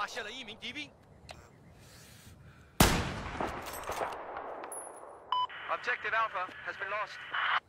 现了一名敌兵。 Objective Alpha has been lost.